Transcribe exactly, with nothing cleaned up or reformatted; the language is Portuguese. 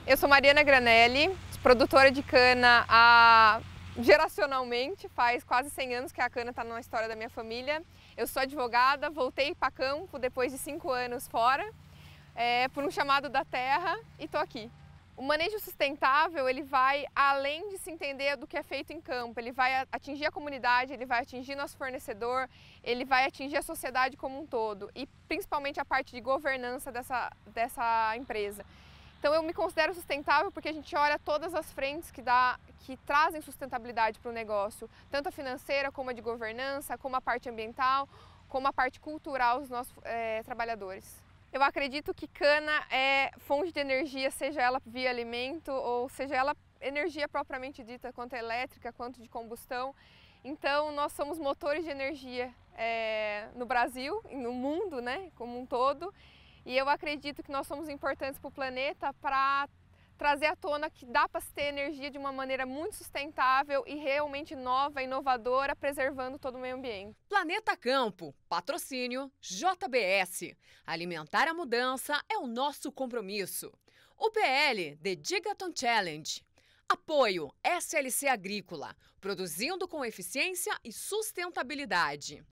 Eu sou Mariana Granelli, produtora de cana há, geracionalmente, faz quase cem anos que a cana está na história da minha família. Eu sou advogada, voltei para campo depois de cinco anos fora, é, por um chamado da terra, e estou aqui. O manejo sustentável, ele vai além de se entender do que é feito em campo, ele vai atingir a comunidade, ele vai atingir nosso fornecedor, ele vai atingir a sociedade como um todo e principalmente a parte de governança dessa, dessa empresa. Então eu me considero sustentável porque a gente olha todas as frentes que, dá, que trazem sustentabilidade para o negócio, tanto a financeira como a de governança, como a parte ambiental, como a parte cultural dos nossos é, trabalhadores. Eu acredito que cana é fonte de energia, seja ela via alimento ou seja ela energia propriamente dita, quanto elétrica, quanto de combustão. Então nós somos motores de energia é, no Brasil e no mundo, né, como um todo. E eu acredito que nós somos importantes para o planeta para trazer à tona que dá para se ter energia de uma maneira muito sustentável e realmente nova, inovadora, preservando todo o meio ambiente. Planeta Campo, patrocínio J B S. Alimentar a mudança é o nosso compromisso. O P L The Gigaton Challenge. Apoio S L C Agrícola, produzindo com eficiência e sustentabilidade.